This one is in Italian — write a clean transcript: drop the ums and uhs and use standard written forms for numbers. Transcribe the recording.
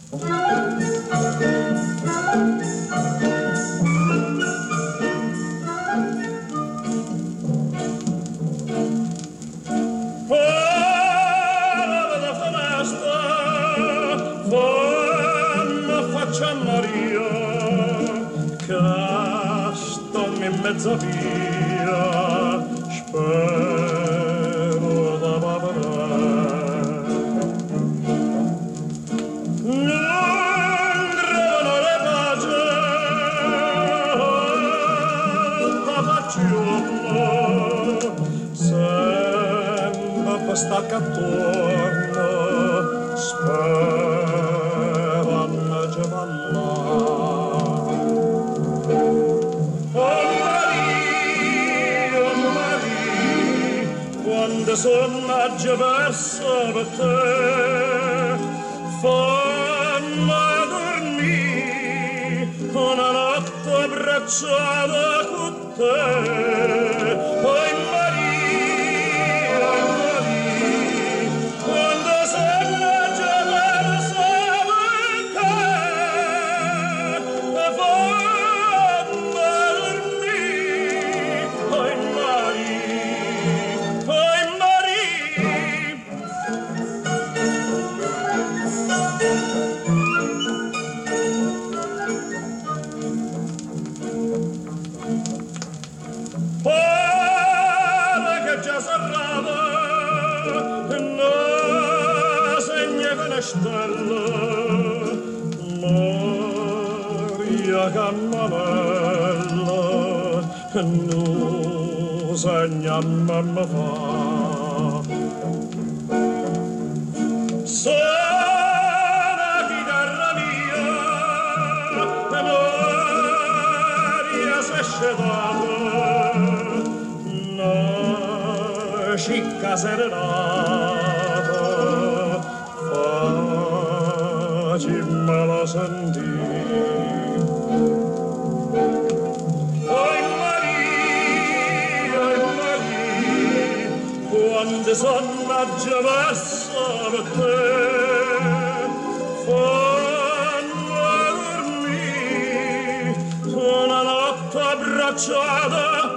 Mezza via spero da bavarare non trovano le pace la facciamo sempre questa attorno sperano già quando sonaggia verso per te fammi dormire una notte abbracciata con te oi Maria quando sonaggia verso per te fammi dormire oi Maria Cammanella non segna mamma fa sola chitarra mia Maria si è scedata una cicca serenata facimmela sentire oi Maria quando sonaggia verso per te fammi dormire una notte abbracciata